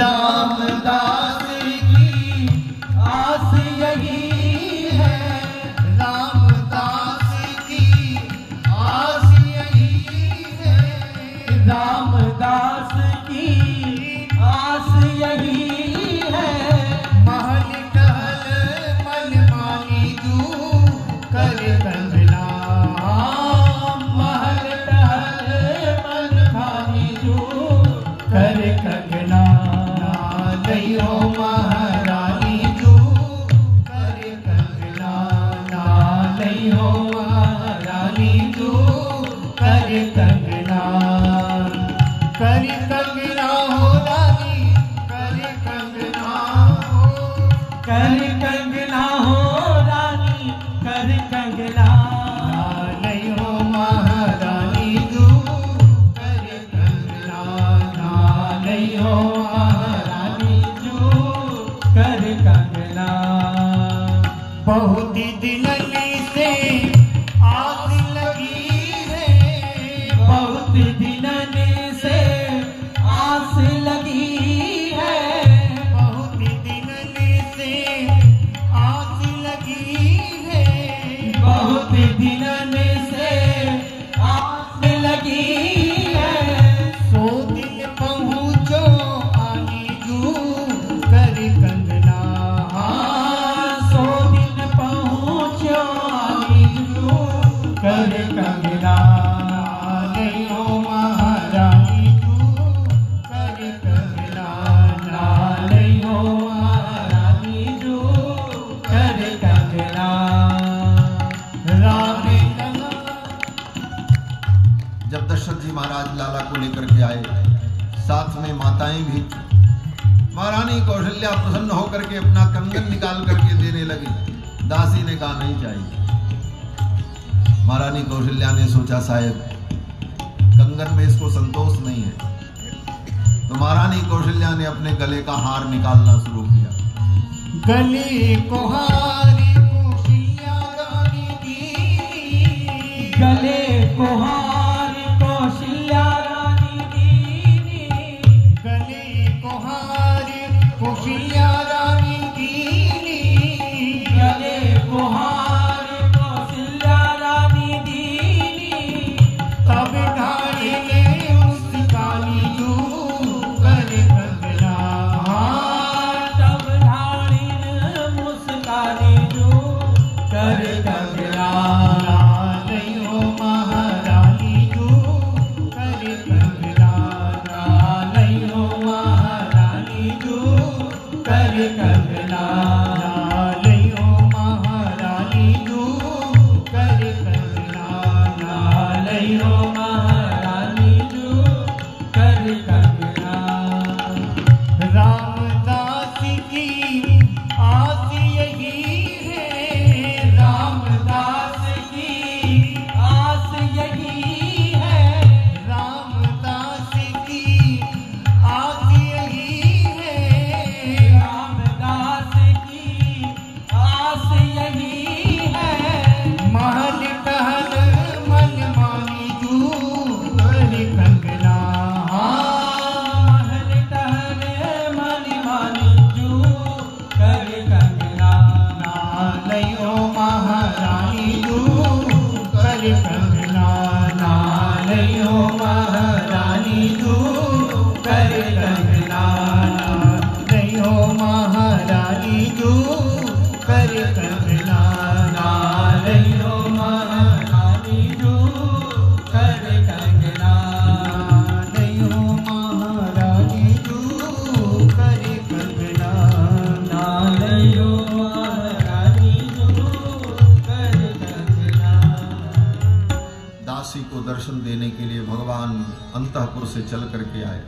रामदास की आस यही है, रामदास की आस यही है, रामदास की आस यही है। महल टहल मनमानी तू कर कंगना, महल टहल मनमानी तू कर कंगना, नहीं हो महारानी तू कर कंगना, नहीं हो महारानी तू कर कंगना, कर कंगना हो रानी, कर कंगना हो, कर कंगना हो रानी, कर कंगना, नहीं हो महारानी तू कर कंगना, नहीं हो महारानी तू कर कंगना। बहुत दिनन से आस लगी है, बहुत दिनन से आस लगी है, बहुत दिनन से आस लगी है, बहुत दिनन से आस लगी है। सो दिन पहुँचो आनी जू कर कंगना, सो दिन पहुँचो आनीजू कर कंगना, नहीं हो महारानी तू कर कंगना, नहीं हो महारानी तू कर कंगना। राम जब दशरथ जी महाराज लाला को लेकर के आए, साथ में माताएं भी। महारानी कौशल्या प्रसन्न होकर के अपना कंगन निकाल करके देने लगी। दासी ने कहा नहीं चाहिए। महारानी कौशल्या ने सोचा शायद कंगन में इसको संतोष नहीं है, तो महारानी कौशल्या ने अपने गले का हार निकालना शुरू किया। गले को हारी कौशल्या रानी की, गले को हार कौशल्या रानी दीनी, गले को हारी कौशल्या रानी की, गले को हार कौशल्या रानी दीनी, तब ढाड़ी में मुस्कानी तू कर कंगना, तब ढाड़िन मुस्कानी तू कर कंगना, नहीं हो महारानी तू कर कंगना, नहीं हो महारानी तू कर कंगना, नहीं हो महारानी तू कर कंगना, नहीं हो महारानी तू कर कंगना। रामदास की आस यही है, रामदास की आस यही है, रामदास की आस यही है, रामदास की आस यही है। महल टहल मनमानी तू कर कंगना, महल टहल मनमानी तू कर कंगना, नहीं हो महारानी तू कर कंगना, नहीं हो महारानी तू कर कंगना, नहीं हो महारानी तू कर कंगना, नहीं हो महारानी तू कर कंगना, नहीं हो महारानी तू कर कंगना, नहीं हो महारानी तू कर कंगना। दासी को दर्शन देने के लिए भगवान अंतःपुर से चल करके आए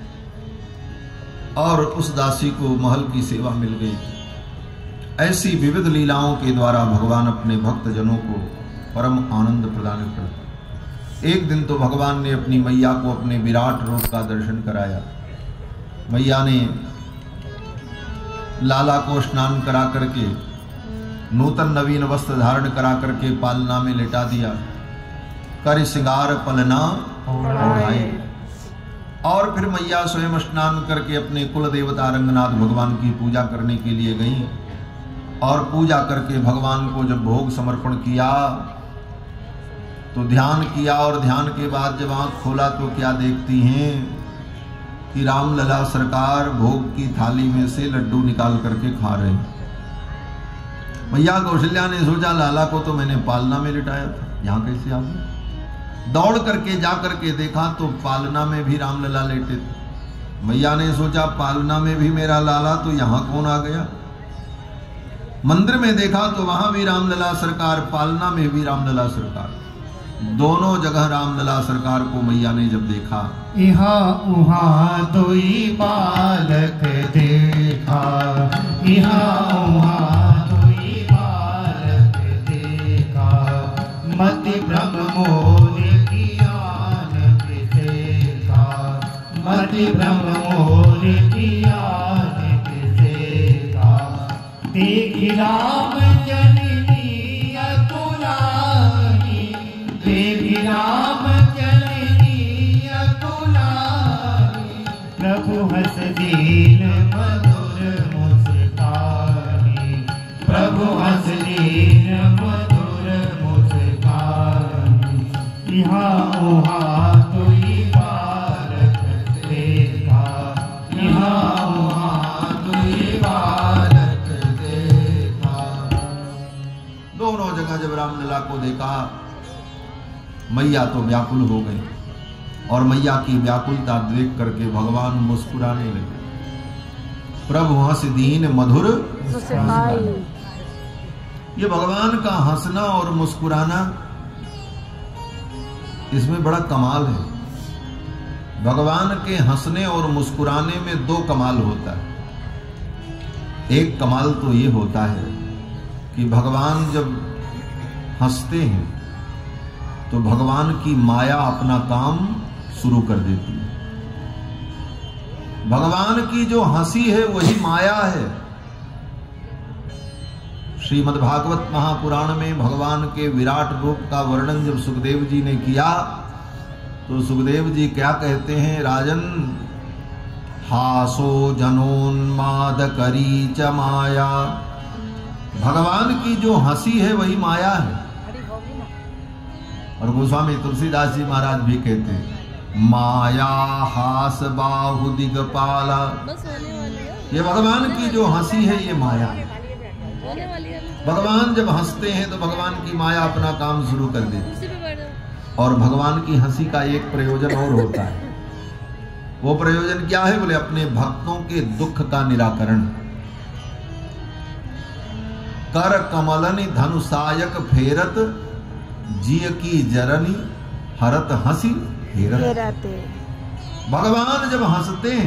और उस दासी को महल की सेवा मिल गई। ऐसी विविध लीलाओं के द्वारा भगवान अपने भक्त जनों को परम आनंद प्रदान करते। एक दिन तो भगवान ने अपनी मैया को अपने विराट रूप का दर्शन कराया। मैया ने लाला को स्नान करा करके नूतन नवीन वस्त्र धारण करा करके पालना में लेटा दिया। कर सिंगार पलना ओढ़ाए। और फिर मैया स्वयं स्नान करके अपने कुल देवता रंगनाथ भगवान की पूजा करने के लिए गई। और पूजा करके भगवान को जब भोग समर्पण किया तो ध्यान किया, और ध्यान के बाद जब आंख खोला तो क्या देखती हैं कि रामलला सरकार भोग की थाली में से लड्डू निकाल करके खा रहे हैं। मैया कौशल्या ने सोचा लाला को तो मैंने पालना में लिटाया था, यहाँ कैसे आ गया। दौड़ करके जा करके देखा तो पालना में भी रामलला लेटे थे। मैया ने सोचा पालना में भी मेरा लाला, तो यहाँ कौन आ गया। मंदिर में देखा तो वहां भी रामलला सरकार, पालना में भी रामलला सरकार, दोनों जगह रामलला सरकार को मैया ने जब देखा, यहाँ उहाँ दोई बालक देखा, यहाँ उहाँ दोई बालक देखा, मति भ्रम मोर की आनंद देखा, मति भ्रम मोर की आनंद देखा। देखी राम जननी अतुलानी, देखी राम जननी अतुलानी, प्रभु हंस दीन मधुर मुस्कानी, प्रभु हंस दीन मधुर मुस्कानी। यहाँ उहाँ तुई बालक देखा, यहाँ उहाँ तुई बालक देखा। दोनों जगह जब रामलला को देखा मैया तो व्याकुल हो गई, और मैया की व्याकुलता देख करके भगवान मुस्कुराने लगे। प्रभु हंस दीन मधुर मुस्काई। ये भगवान का हंसना और मुस्कुराना, इसमें बड़ा कमाल है। भगवान के हंसने और मुस्कुराने में दो कमाल होता है। एक कमाल तो ये होता है कि भगवान जब हंसते हैं तो भगवान की माया अपना काम शुरू कर देती है। भगवान की जो हंसी है वही माया है। श्रीमद् भागवत महापुराण में भगवान के विराट रूप का वर्णन जब सुखदेव जी ने किया तो सुखदेव जी क्या कहते हैं, राजन हासो जनोन्माद करी च माया। भगवान की जो हंसी है वही माया है। और गोस्वामी तुलसीदास जी महाराज भी कहते हैं माया हास बाहु दिगपाला। ये भगवान की जो हंसी है ये माया है। भगवान जब हंसते हैं तो भगवान की माया अपना काम शुरू कर देती है। और भगवान की हंसी का एक प्रयोजन और होता है। वो प्रयोजन क्या है बोले, अपने भक्तों के दुख का निराकरण। कर कमलनि धनुषायक फेरत, जिय की जरनी हरत हंसी हेरत। भगवान जब हंसते हैं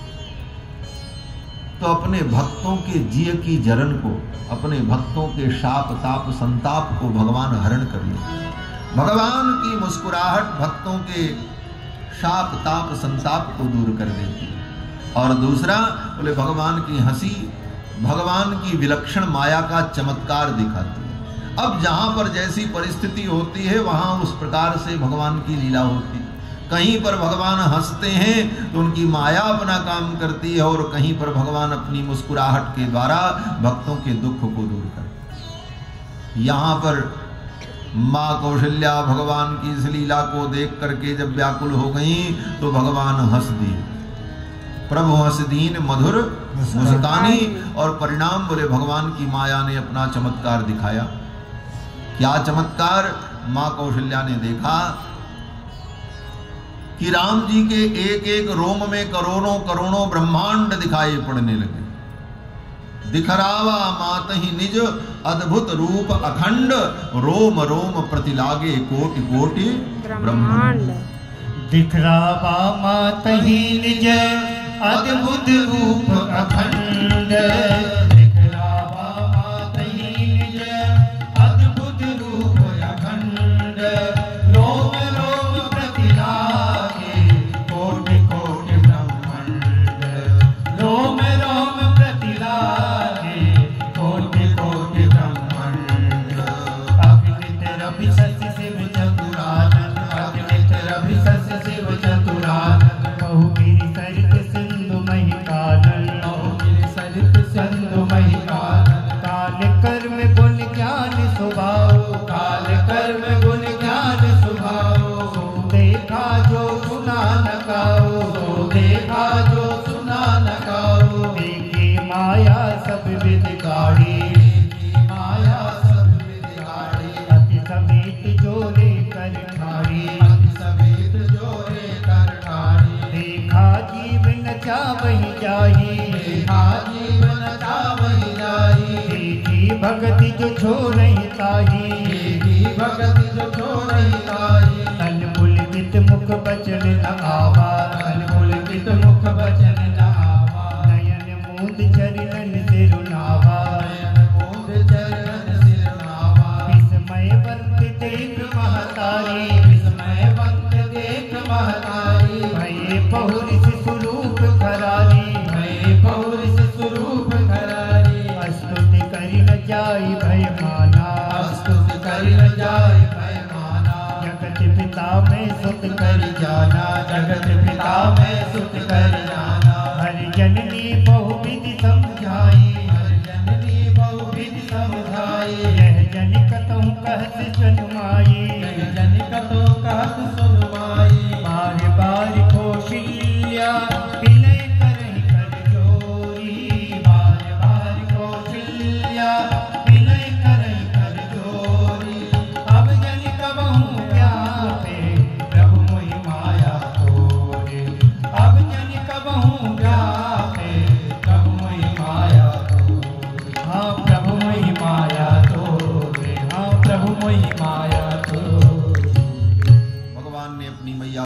तो अपने भक्तों के जिय की जरन को, अपने भक्तों के शाप ताप संताप को भगवान हरण कर लेते। भगवान की मुस्कुराहट भक्तों के शाप ताप संताप को दूर कर देती है। और दूसरा बोले भगवान की हंसी भगवान की विलक्षण माया का चमत्कार दिखाती है। अब जहां पर जैसी परिस्थिति होती है वहां उस प्रकार से भगवान की लीला होती है। कहीं पर भगवान हंसते हैं तो उनकी माया अपना काम करती है, और कहीं पर भगवान अपनी मुस्कुराहट के द्वारा भक्तों के दुख को दूर करते हैं। यहाँ पर माँ कौशल्या भगवान की इस लीला को देख करके जब व्याकुल हो गई तो भगवान हंस दिए। प्रभु हंस दीन मधुर मुस्कानी। और परिणाम बोले भगवान की माया ने अपना चमत्कार दिखाया। क्या चमत्कार? माँ कौशल्या ने देखा कि राम जी के एक एक रोम में करोड़ों करोड़ों ब्रह्मांड दिखाई पड़ने लगे। दिखरावा मात ही निज अद्भुत रूप अखंड, रोम रोम प्रतिलागे कोटि कोटि ब्रह्मांड। दिखरावा मात ही निज अद्भुत रूप अखंड, दिखरावा मात ही निज अद्भुत रूप अखंड, रोम रोम प्रतिलागे कोटि कोटि ब्रह्मांड, रोम रोम प्रतिलागे कोटि कोटि ब्रह्मांड। अग्नित रवि शशि शिव चतुरानन, अग्नित रवि शशि शिव चतुरानन, बहु जो सुना न काऊ। देखी माया सब विदगाड़ी, माया सब विदगाड़ी। अति समेत जोरे कर ठाड़ी, अति समेत जोरे कर ठाड़ी। देखा जीवन चावही जाही, देखा जीवन चावही जाही। देखी भगति जो छोड़ही ताही, देखी भगति जो छोड़ही ताही। तन पुलकित मुख बचन न आवा, तन पुलकित मुख बचन न आवा। नयन मूंद चरणन सिरुनावा, नयन मूंद चरण सिर नावा। विस्मयवंत देख महतारी, विस्मयवंत देख महतारी। भये बहुरिस स्वरूप खरारी, भये बहुरिस स्वरूप खरारी। स्तुति करि न जाई भय माना, स्तुति करि न जाय भय माना। जगत पिता में सुत करि जाना, जगत पिता में सुत